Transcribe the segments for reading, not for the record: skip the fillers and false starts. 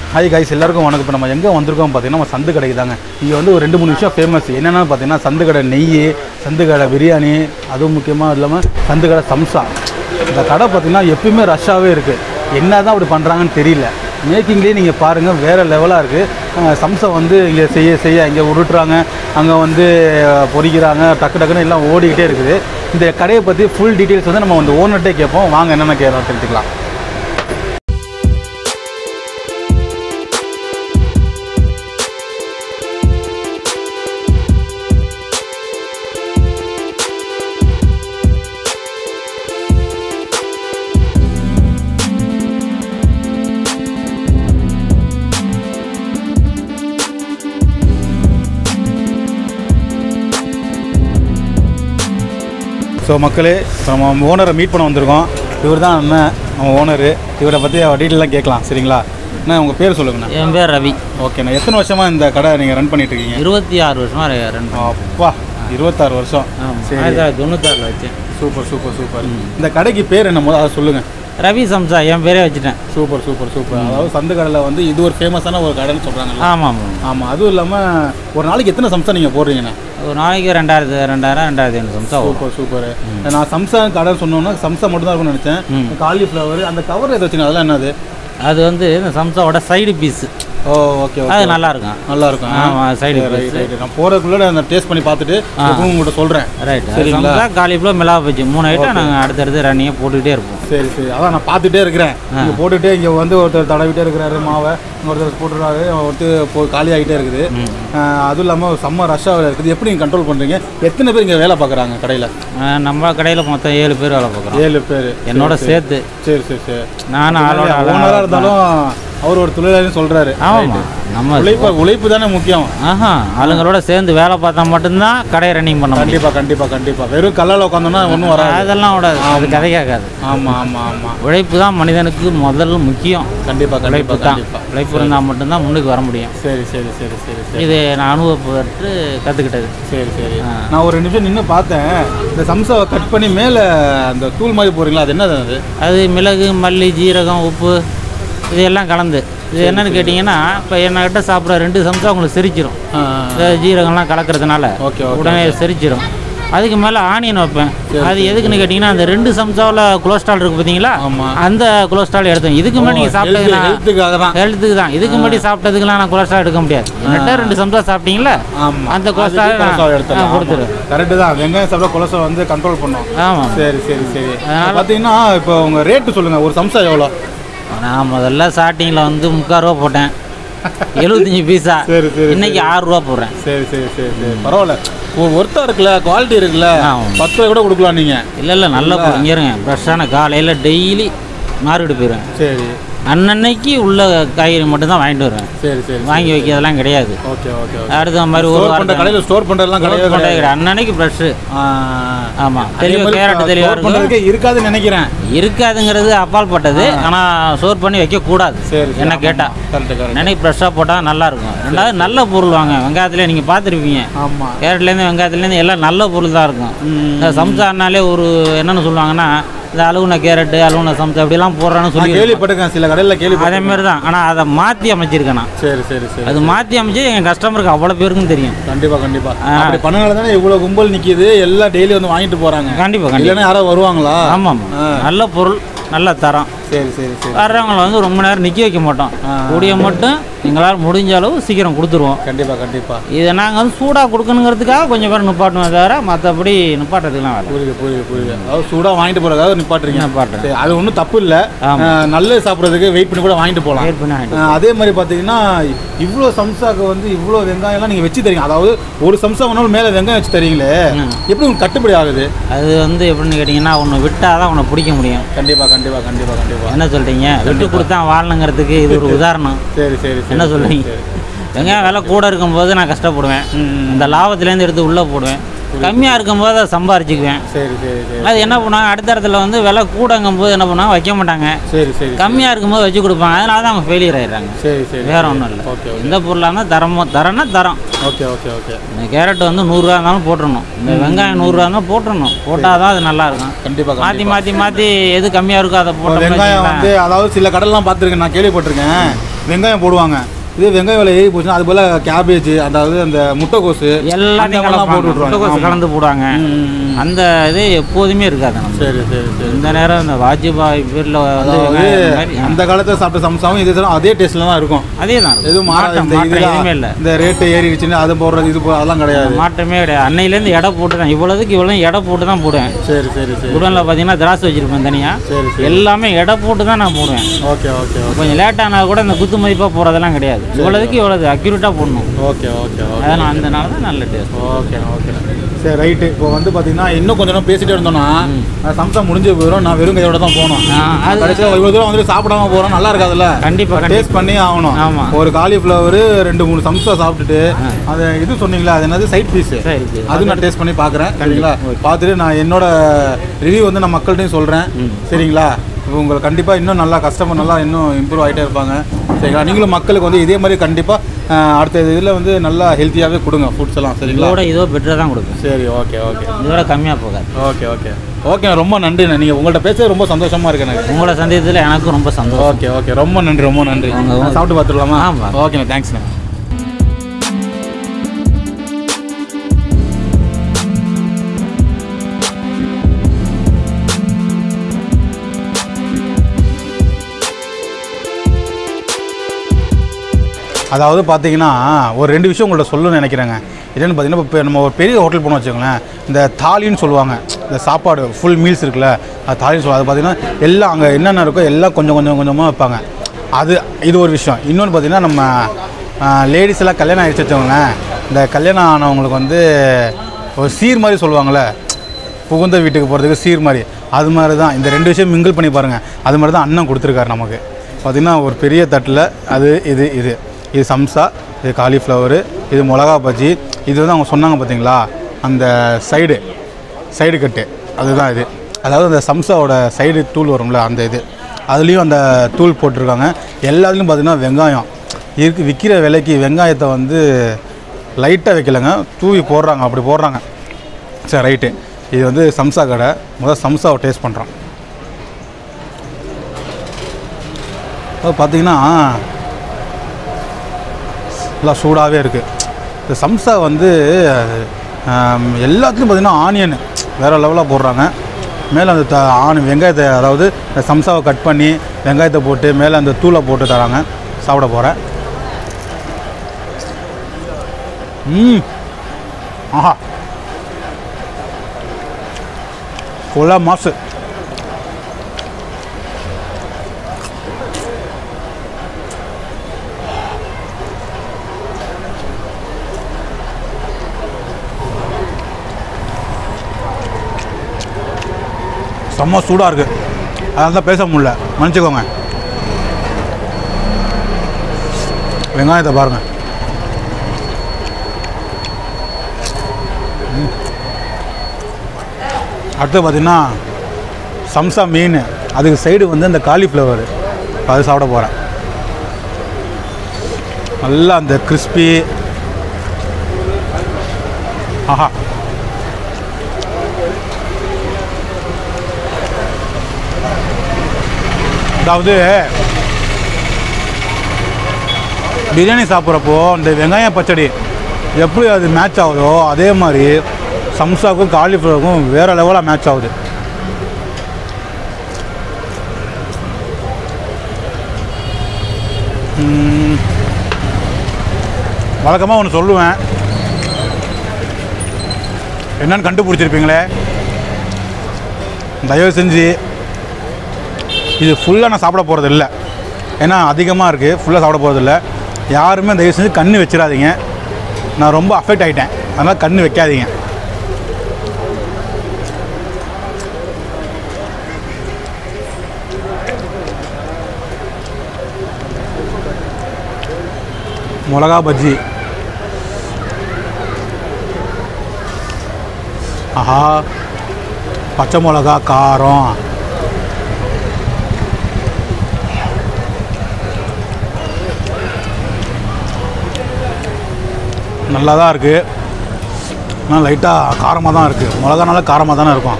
Hi guys, எல்லாருக்கும் வணக்கம். இப்போ நம்ம எங்கே வந்திருக்கோம் பார்த்தீங்கன்னா நம்ம சந்து கடைக்கு தாங்க. இங்கே வந்து ஒரு 2-3 விஷயம் ஃபேமஸ். என்னென்னு பார்த்தீங்கன்னா சந்து கடை நெய், சந்து கடை பிரியாணி, அதுவும் முக்கியமாக இல்லாமல் சந்து கடை சம்சா. இந்த கடை பார்த்தீங்கன்னா எப்பயுமே ரஷ்ஷாகவே இருக்குது. என்ன தான் அப்படி பண்ணுறாங்கன்னு தெரியல. மேக்கிங்லேயே நீங்கள் பாருங்கள், வேறு லெவலாக இருக்குது. சம்சா வந்து இங்கே செய்ய இங்கே உருட்டுறாங்க, அங்கே வந்து பொரிக்கிறாங்க, டக்கு டக்குன்னு எல்லாம் ஓடிக்கிட்டே இருக்குது. இந்த கடையை பற்றி ஃபுல் டீட்டெயில்ஸ் வந்து நம்ம வந்து ஓனர்கிட்டே கேட்போம். வாங்க என்னென்ன கேட்கலாம் தெரிஞ்சுக்கலாம். ஸோ மக்களே, நம்ம ஓனரை மீட் பண்ண வந்திருக்கோம். இவர் தான் அண்ணன், நம்ம ஓனரு. இவரை பற்றி டீட்டெயிலாம் கேட்கலாம். சரிங்களா அண்ணா? உங்கள் பேர் சொல்லுங்கண்ணா. என் பேர் ரவி. ஓகேண்ணா. எத்தனை வருஷமாக இந்த கடை நீங்கள் ரன் பண்ணிட்டுருக்கீங்க? 26 வருஷமாக ரன். அப்பா, 26 வருஷம். சரி, 96 வச்சேன். Super super super. இந்த கடைக்கு பேர் என்ன போது அதை சொல்லுங்கள். ரவி சம்சா என் பேரே வச்சுட்டேன். Super super super. அதாவது சந்து கடையில் வந்து இது ஒரு ஃபேமஸான ஒரு கடைன்னு சொல்கிறாங்க. ஆமாம் ஆமாம். அதுவும் இல்லாமல் ஒரு நாளைக்கு எத்தனை சம்சா நீங்கள் போடுறீங்கண்ணா? ஒரு நாளைக்கு 2000-2500 சம்சா. Super super. நான் சம்சா கடை சொன்னோன்னா சம்சா மட்டும் தான் இருக்கும்னு நினச்சேன். காலிஃப்ளவர் அந்த கவர் எதை வச்சுங்க, அதெல்லாம் என்னது? அது வந்து இந்த சம்சாவோட சைடு பீஸு. Oh okay. அது நல்லாயிருக்கும். நல்லாயிருக்கும். ஆமாம், சைடு பீஸ். ரைட். நான் போகிறதுக்குள்ளே அந்த டேஸ்ட் பண்ணி பார்த்துட்டு உங்கள்கிட்ட சொல்கிறேன். ரைட். சம்சா, காலிஃப்ளவர், மிளகா பஜ்ஜி 3 ஐட்டம் நாங்கள் அடுத்தடுத்து ரன்னிங்கே போட்டுக்கிட்டே இருப்போம். சரி சரி. அதான் நான் பார்த்துட்டே இருக்கிறேன். இங்கே போட்டுகிட்டே இங்கே வந்து ஒருத்தர் தடவிட்டே இருக்கிறாரு மாவை, ஒருத்தர் போட்டுறாரு, ஒருத்தர் காலியாகிட்டே இருக்குது. அதுவும் இல்லாமல் செம்ம ரஷ்ஷாக இருக்குது. எப்படி நீங்கள் கண்ட்ரோல் பண்ணுறீங்க? எத்தனை பேர் இங்கே வேலை பார்க்குறாங்க கடையில்? நம்ம கடையில் மொத்தம் 7 பேர் வேலை பார்க்குறோம். 7 பேர் என்னோட சேர்த்து. சரி சரி சரி. நானும் ஆளோட ஓனராக இருந்தாலும் அவர் ஒரு தொழிலாளின்னு சொல்கிறாரு. ஆமாம், நம்ம உழைப்பு தானே முக்கியம். ஆளுங்களோட சேர்ந்து வேலை பார்த்தா மட்டும்தான் கடையை ரன்னிங் பண்ண முடியும். கண்டிப்பாக கண்டிப்பாக கண்டிப்பாக. வெறும் கல்லால் உட்காந்தோன்னா ஒன்றும் வராது. அதெல்லாம் விடாது, அது கதை கேட்காது. ஆமாம் ஆமாம் ஆமாம். உழைப்பு தான் மனிதனுக்கு முதல் முக்கியம். கண்டிப்பாக உழைப்பு தான். உழைப்பு இருந்தால் மட்டும்தான் முன்னுக்கு வர முடியும். சரி சரி சரி சரி சரி. இது நான் அனுபவப்பட்டு கற்றுக்கிட்டது. சரி சரி. நான் ஒரு நிமிஷம் நின்று பார்த்தேன். இந்த சம்சாவை கட் பண்ணி மேலே அந்த தூள் மாதிரி போடுறீங்களா, அது என்னது? அது மிளகு, மல்லி, ஜீரகம், உப்பு இதெல்லாம் கலந்து. இது என்னன்னு கேட்டிங்கன்னா, இப்போ என்கிட்ட சாப்பிட்ற 2 சம்சா உங்களுக்கு செரிச்சிடும். ஜீரகம்லாம் கலக்கிறதுனால உடனே செரிச்சிடும். அதுக்கு மேலே ஆனியன் வைப்பேன். அது எதுக்குன்னு கேட்டிங்கன்னா, அந்த 2 சம்சாவில் கொலஸ்ட்ரால் இருக்குது பார்த்தீங்களா, அந்த கொலஸ்ட்ரால் எடுத்தேன். இதுக்கு முன்னாடி நீங்கள் சாப்பிட்டதுன்னா ஹெல்த்துக்கு தான். இதுக்கு முன்னாடி சாப்பிட்டதுக்கெல்லாம் நான் கொலஸ்ட்ரால் எடுக்க முடியாது. என்கிட்ட 2 சம்சா சாப்பிட்டீங்களா, அந்த கொலஸ்ட்ரால் நான் கொடுத்துருவேன். கரெக்டு தான். வெங்காயம் சாப்பிட்டா கொலஸ்ட்ரால் வந்து கண்ட்ரோல் பண்ணும். ஆமாம். சரி சரி சரி. பார்த்தீங்கன்னா இப்போ உங்கள் ரேட்டு சொல்லுங்கள். ஒரு சம்சா எவ்வளோ? நான் முதல்ல ஸ்டார்டிங்கில் வந்து 3/4 ரூபா போட்டேன். 75 பீஸா. சரி சரி. இன்னைக்கு 6 ரூபா போடுறேன். சரி சரி சரி சரி. பரவாயில்ல. ஒருத்தா இருக்குல்ல, குவாலிட்டி இருக்குல்ல. 10 ரூபா கூட கொடுக்கலாம் நீங்கள். இல்லை நல்லா இங்கே இருங்க. ஃப்ரெஷ்ஷான காலையில் டெய்லி மார்க்கெட்டு போயிடுவேன். சரி. அன்னன்னைக்கு உள்ள காய்கறி மட்டும் தான் வாங்கிட்டு வருவேன். சரி சரி. வாங்கி வைக்கிறதெல்லாம் கிடையாது. Okay okay. அடுத்த மாதிரி ஒரு கடையில் ஸ்டோர் பண்ணுறதுலாம் கிடையாது. அன்னன்னைக்கு ஃப்ரெஷ்ஷு. ஆமாம். தெளிவாக கேரட் தெளிவாக பண்ணுறதுக்கு இருக்காதுன்னு நினைக்கிறேன். இருக்காதுங்கிறது அப்பால்பட்டது. ஆனால் ஸ்டோர் பண்ணி வைக்கக்கூடாது. சரி. என்ன கேட்டால் கரெக்டு. நினைக்கு ஃப்ரெஷ்ஷாக போட்டால் நல்லாயிருக்கும். ரெண்டாவது நல்ல பொருள் வாங்க. வெங்காயத்துலேயே நீங்கள் பார்த்துருப்பீங்க. ஆமாம். கேரட்லேருந்து வெங்காயத்துலேருந்து எல்லாம் நல்ல பொருள் தான் இருக்கும். இந்த சம்சானாலே ஒரு என்னென்னு சொல்லுவாங்கன்னா, இந்த அழுகுன கேரட்டு, அழுகுன சம்சா அப்படிலாம் போடுறான்னு சொல்லி கேள்விப்பட்டிருக்கேன். சில கடையில் அதே மாதிரி தான். ஆனால் அதை மாற்றி அமைச்சிருக்கேன் நான். சரி சரி சரி. அது மாற்றி அமைச்சு எங்கள் கஸ்டமருக்கு அவ்வளோ பேருக்கும் தெரியும். கண்டிப்பாக கண்டிப்பாக. அப்படி பண்ணனால தானே இவ்வளோ கும்பல் நிற்கிது. எல்லாம் டெய்லி வந்து வாங்கிட்டு போகிறாங்க. கண்டிப்பாக கண்டிப்பாக. இல்லைன்னா யாரோ வருவாங்களா? ஆமாம். நல்ல பொருள், நல்ல தரம். சரி சரி சரி. வர்றவங்களை வந்து ரொம்ப நேரம் நிற்க வைக்க மாட்டோம். கூடிய மட்டும் எங்களால் முடிஞ்ச அளவு சீக்கிரம் கொடுத்துருவோம். கண்டிப்பாக கண்டிப்பாக. இதை நாங்கள் வந்து சூடாக கொடுக்கணுங்கிறதுக்காக கொஞ்சம் பேர் நிப்பாட்டுவோம், தவிர மற்றபடி நிப்பாட்டுறதுலாம் வேலை. புரியுது புரியுது புரியுது. அதாவது சூடாக வாங்கிட்டு போகிறதாவது நிப்பாட்டுறீங்க. நிப்பாட்டுறேன். அது ஒன்றும் தப்பு இல்லை. நல்லது சாப்பிட்றதுக்கு வெயிட் பண்ணி கூட வாங்கிட்டு போகலாம். வெயிட் பண்ணி. அதே மாதிரி பார்த்தீங்கன்னா இவ்வளோ சம்சாக்கு வந்து இவ்வளோ வெங்காயம்லாம் நீங்கள் வச்சு தரீங்க. அதாவது ஒரு சம்சா ஒன்றாலும் மேலே வெங்காயம் வச்சு தரீங்களே, எப்படி உங்களுக்கு கட்டுப்படி ஆகுது? அது வந்து எப்படின்னு கேட்டிங்கன்னா, ஒன்று விட்டால் தான் உன்னை பிடிக்க முடியும். கண்டிப்பாக கண்டிப்பாக கண்டிப்பாக கண்டிப்பாக. என்ன சொல்கிறீங்க? விட்டு கொடுத்தா வாழணுங்கிறதுக்கு இது ஒரு உதாரணம். சரி சரி. என்ன சொல்கிறீங்க? வெங்காயம் விலை கூட இருக்கும்போது நான் கஷ்டப்படுவேன். இந்த லாபத்துலேருந்து எடுத்து உள்ளே போடுவேன். கம்மியாக இருக்கும்போது அதை சம்பாரிச்சுக்குவேன். சரி சரி சரி. அது என்ன பண்ணுவாங்க, அடுத்த இடத்துல வந்து விலை கூடங்கும் போது என்ன பண்ணுவாங்க, வைக்க மாட்டாங்க. சரி சரி. கம்மியாக இருக்கும்போது வச்சு கொடுப்பாங்க. அதனால தான் அவங்க ஃபெயிலியர் ஆகிடுறாங்க. சரி சரி. வேறு ஒன்றும் இல்லை. ஓகே. எந்த பொருளாக இருந்தால் தரம்னா தரம். Okay okay okay. இந்த கேரட் வந்து 100 ரூபா இருந்தாலும் போட்டுடணும். இந்த வெங்காயம் 100 ரூபா இருந்தாலும் போட்டுடணும். போட்டால் தான் அது நல்லாயிருக்கும். கண்டிப்பாக. மாற்றி எது கம்மியாக இருக்கோ அதை போட்டு. வெங்காயம் வந்து அதாவது சில கடலாம் பார்த்துருக்கேன், நான் கேள்விப்பட்டிருக்கேன். வெங்காயம் போடுவாங்க. இதே வெங்காயம் விலை ஏறி போச்சுன்னா அது போல் கேபேஜ், அதாவது அந்த முட்டைக்கோசு எல்லாத்தையும் போட்டு விட்ருவாங்க. முட்டைக்கோசு கலந்து போடுவாங்க. அந்த இது எப்போதுமே இருக்காது. சரி சரி சரி. இந்த நேரம் இந்த வாஜ்பாய் பேரில் வந்து அந்த காலத்தில் சாப்பிட்ட சம்சாவும் இது அதே டேஸ்ட்டில் தான் இருக்கும். அதே தான் எதுவும் மாற்றம் எதுவுமே இல்லை. இந்த ரேட்டு ஏறிடுச்சுன்னு அது போடுறது இது அதெல்லாம் கிடையாது. மாற்றமே கிடையாது. அன்னையிலேருந்து எடை போட்டு தான் இவ்வளோதுக்கு இவ்வளோ எடை போட்டு தான் போடுவேன். சரி சரி சரி. குடனில் பார்த்தீங்கன்னா திராட்சை வச்சுருப்பேன் தனியாக. சரி சரி. எல்லாமே எடை போட்டு தான் நான் போடுவேன். Okay okay. கொஞ்சம் லேட்டானா கூட இந்த குத்து மதிப்பாக போகிறதெல்லாம் கிடையாது. இவ்வளோதுக்கு இவ்வளோ அக்யூரேட்டாக போடணும். Okay okay okay. அதனால் அதனால தான் நல்ல டேஸ்ட். Okay okay. சரி ரைட்டு. இப்போ வந்து பார்த்தீங்கன்னா இன்னும் கொஞ்சம் நேரம் பேசிகிட்டே இருந்தோம்னா சம்சா முடிஞ்சு போயிடும். நான் வெறும் கையோட தான் போகணும். அது கடைசியாக இவ்வளோ தூரம் வந்துட்டு சாப்பிடாம போகிறோம். நல்லா இருக்காதுல்ல? கண்டிப்பாக டேஸ்ட் பண்ணி ஆகணும். ஆமாம். ஒரு காலிஃப்ளவர் 2-3 சம்சா சாப்பிட்டுட்டு அது இது சொன்னீங்களா, அது என்னது சைட் பீஸு, அது நான் டேஸ்ட் பண்ணி பார்க்குறேன். சரிங்களா? பார்த்துட்டு நான் என்னோட ரிவ்யூ வந்து நான் மக்கள்கிட்டையும் சொல்கிறேன். சரிங்களா? இப்போ உங்களுக்கு கண்டிப்பாக இன்னும் நல்லா கஸ்டமர் நல்லா இன்னும் இம்ப்ரூவ் ஆகிட்டே இருப்பாங்க. சரிங்களா? நீங்களும் மக்களுக்கு வந்து இதே மாதிரி கண்டிப்பாக அடுத்த இதில் வந்து நல்லா ஹெல்த்தியாகவே கொடுங்க ஃபுட்ஸ் எல்லாம். சரிங்களா? இதோ பெட்டராக தான் கொடுப்பேன். சரி ஓகே ஓகே. இதோட கம்மியாக போகாது. Okay okay okay. ரொம்ப நன்றிண்ணே. நீங்கள் உங்கள்கிட்ட பேச ரொம்ப சந்தோஷமாக இருக்கு எனக்கு. உங்களோட சந்தேகத்தில் எனக்கும் ரொம்ப சந்தோஷம். Okay okay. ரொம்ப நன்றி ரொம்ப நன்றி. சாப்பிட்டு பார்த்துடலாமா? ஓகேண்ணே. தேங்க்ஸ்ண்ணே. அதாவது பார்த்தீங்கன்னா ஒரு 2 விஷயம் உங்கள்கிட்ட சொல்லணும்னு நினைக்கிறேங்க. என்னென்னு பார்த்தீங்கன்னா இப்போ நம்ம ஒரு பெரிய ஹோட்டல் போனோம் வச்சுக்கோங்களேன், இந்த தாலின்னு சொல்லுவாங்க, இந்த சாப்பாடு ஃபுல் மீல்ஸ் இருக்குல்ல, அது தாலின்னு சொல்லுவாங்க. அது பார்த்தீங்கன்னா எல்லாம் அங்கே என்னென்ன இருக்கோ எல்லாம் கொஞ்சம் கொஞ்சம் கொஞ்சமாக வைப்பாங்க. இது ஒரு விஷயம். இன்னொன்று பார்த்தீங்கன்னா நம்ம லேடிஸ் எல்லாம் கல்யாணம் ஆகிடுச்சு வச்சவங்களேன், இந்த கல்யாணம் ஆனவங்களுக்கு வந்து ஒரு சீர் மாதிரி சொல்லுவாங்கள்ல, புகுந்த வீட்டுக்கு போகிறதுக்கு சீர் மாதிரி, அது மாதிரி தான் இந்த 2 விஷயம் மிங்கிள் பண்ணி பாருங்கள். அது மாதிரி தான் அண்ணன் கொடுத்துருக்காரு நமக்கு. பார்த்திங்கன்னா ஒரு பெரிய தட்டில் அது இது சம்சா, இது காலிஃப்ளவரு, இது மிளகா பஜ்ஜி, இது வந்து அவங்க சொன்னாங்க பார்த்தீங்களா அந்த சைடு கட்டு, அதுதான் இது. அதாவது அந்த சம்சாவோட சைடு தூள் வரும்ல அந்த இது, அதுலேயும் அந்த தூள் போட்டிருக்காங்க. எல்லாத்துலேயும் பார்த்திங்கன்னா வெங்காயம் விற்கிற விலைக்கு வெங்காயத்தை வந்து லைட்டாக வைக்கலைங்க, தூவி போடுறாங்க, அப்படி போடுறாங்க. சரி ரைட்டு. இது வந்து சம்சா கடை. முதல்ல சம்சாவை டேஸ்ட் பண்ணுறோம். பார்த்திங்கன்னா எல்லாம் சூடாகவே இருக்குது. இந்த சம்சா வந்து எல்லாத்துலேயும் பார்த்திங்கன்னா ஆனியன் வேறு லெவலாக போடுறாங்க. மேலே அந்த வெங்காயத்தை, அதாவது இந்த சம்சாவை கட் பண்ணி வெங்காயத்தை போட்டு மேலே அந்த தூளை போட்டு தராங்க. சாப்பிட போகிறேன். ஆஹா, கொலா மாசு. செம்ம சூடாக இருக்குது, அதனால தான் பேச முடியல, மன்னிச்சுக்கோங்க. வெங்காயத்தை பாருங்கள். அடுத்து பார்த்திங்கன்னா சம்சா மீன், அதுக்கு சைடு வந்து அந்த காலிஃப்ளவர், அது சாப்பிட போகிறேன். நல்லா அந்த கிறிஸ்பி. ஆஹா, அதாவது பிரியாணி சாப்பிட்றப்போ இந்த வெங்காய பச்சடி எப்படி அது மேட்ச் ஆகுதோ அதே மாதிரி சம்சாவுக்கும் காலிஃப்ளவருக்கும் வேறு லெவலாக மேட்ச் ஆகுது. வழக்கமாக ஒன்று சொல்லுவேன், என்னன்னு கண்டுபிடிச்சிருப்பீங்களே, தயவு செஞ்சு இது ஃபுல்லாக நான் சாப்பிட போகிறது இல்லை, ஏன்னா அதிகமாக இருக்குது, ஃபுல்லாக சாப்பிட போகிறது இல்லை. யாருமே தயவு செஞ்சு கண்ணு வச்சிடாதீங்க. நான் ரொம்ப அஃபெக்ட் ஆகிட்டேன், அதனால் கண்ணு வைக்காதீங்க. மிளகா பஜ்ஜி, ஆஹா, பச்சை மிளகா காரம், நல்லா தான் இருக்குது. ஆனால் லைட்டாக காரமாக தான் இருக்குது. மிளகானால காரமாக தானே இருக்கும்.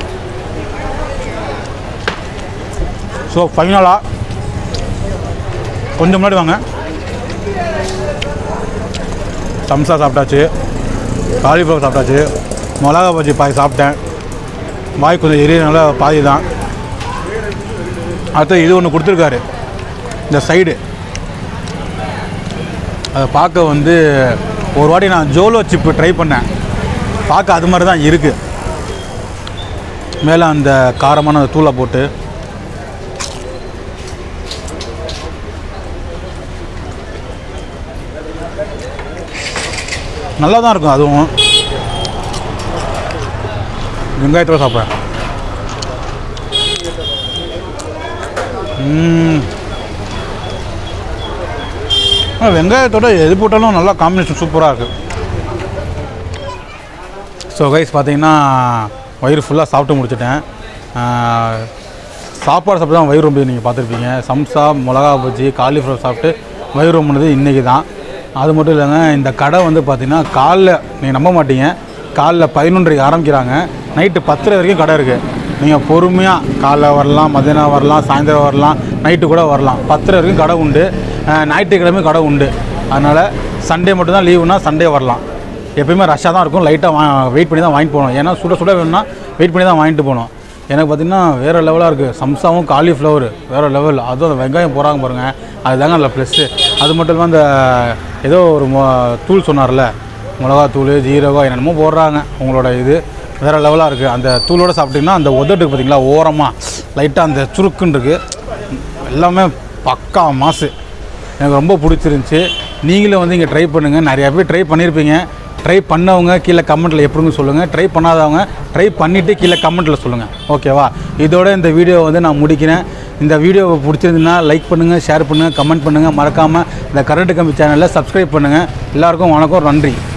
ஸோ ஃபைனலாக கொஞ்சம் முன்னாடி வாங்க. சம்சா சாப்பிட்டாச்சு, காலிஃப்ளவர் சாப்பிட்டாச்சு, மிளகா பஜ்ஜி பாதி சாப்பிட்டேன். வாய் கொஞ்சம் எரியனால பாதி தான். அடுத்து இது ஒன்று கொடுத்துருக்காரு, இந்த சைடு. அதை பார்க்க வந்து ஒரு வாட்டி நான் ஜோலோ சிப்பு ட்ரை பண்ணேன். பார்க்க அது மாதிரி தான் இருக்குது. மேலே அந்த காரமான தூளை போட்டு நல்லா தான் இருக்கும். அதுவும் வெங்காயத்தோடு சாப்பிட்றேன். வெங்காயத்தோட எது போட்டாலும் நல்லா காம்பினேஷன் சூப்பராக இருக்குது. ஸோ கைஸ் பார்த்தீங்கன்னா வயிறு ஃபுல்லாக சாப்பிட்டு முடிச்சிட்டேன். சாப்பாடு சாப்பிட்டு தான் வயிறு ரொம்ப நீங்கள் பார்த்துருப்பீங்க. சம்சா, மிளகா பஜ்ஜி, காலிஃப்ளவர் சாப்பிட்டு வயிறு ரொம்பினது இன்றைக்கி தான். அது மட்டும் இல்லைங்க, இந்த கடை வந்து பார்த்திங்கன்னா காலைல நீங்கள் நம்ப மாட்டீங்க, காலைல 11:30 ஆரம்பிக்கிறாங்க, நைட்டு 10:30 வரைக்கும் கடை இருக்குது. நீங்கள் பொறுமையாக காலைல வரலாம், மதியானம் வரலாம், சாயந்தரம் வரலாம், நைட்டு கூட வரலாம். 10:30 வரைக்கும் கடை உண்டு. ஞாயிற்றுக்கிழமை கடை உண்டு. அதனால் சண்டே மட்டும்தான் லீவுனா சண்டே வரலாம். எப்பயுமே ரஷ்ஷாக தான் இருக்கும். லைட்டாக வெயிட் பண்ணி தான் வாங்கிட்டு போகணும். ஏன்னா சுட சுட வேணும்னா வெயிட் பண்ணி தான் வாங்கிட்டு போகணும். எனக்கு பார்த்திங்கன்னா வேறு லெவலாக இருக்குது. சம்சாவும் காலிஃப்ளவர் வேறு லெவல். அதுவும் அந்த வெங்காயம் போகிறாங்க பாருங்கள், அதுதாங்க அதில் ப்ளஸ்ஸு. அது மட்டும் இல்லாமல் அந்த ஏதோ ஒரு தூள் சொன்னார்ல, மிளகாத்தூள், ஜீரகம் என்னென்னமோ போடுறாங்க. உங்களோட இது வேறு லெவலாக இருக்குது. அந்த தூளோடு சாப்பிட்டிங்கன்னா அந்த உதட்டுக்கு பார்த்திங்களா ஓரமாக லைட்டாக அந்த சுருக்குன்னு இருக்குது. எல்லாமே பக்கா மாசு. எனக்கு ரொம்ப பிடிச்சிருந்துச்சி. நீங்களும் வந்து இங்கே ட்ரை பண்ணுங்கள். நிறையா பேர் ட்ரை பண்ணியிருப்பீங்க. ட்ரை பண்ணவங்க கீழே கமெண்ட்டில் எப்படின்னு சொல்லுங்கள். ட்ரை பண்ணாதவங்க ட்ரை பண்ணிவிட்டு கீழே கமெண்ட்டில் சொல்லுங்கள். ஓகேவா? இதோட இந்த வீடியோவை வந்து நான் முடிக்கிறேன். இந்த வீடியோவை பிடிச்சிருந்துன்னா லைக் பண்ணுங்கள், ஷேர் பண்ணுங்கள், கமெண்ட் பண்ணுங்கள். மறக்காமல் இந்த கரண்ட் கம்பி சேனலில் சப்ஸ்கிரைப் பண்ணுங்கள். எல்லாருக்கும் வணக்கம், நன்றி.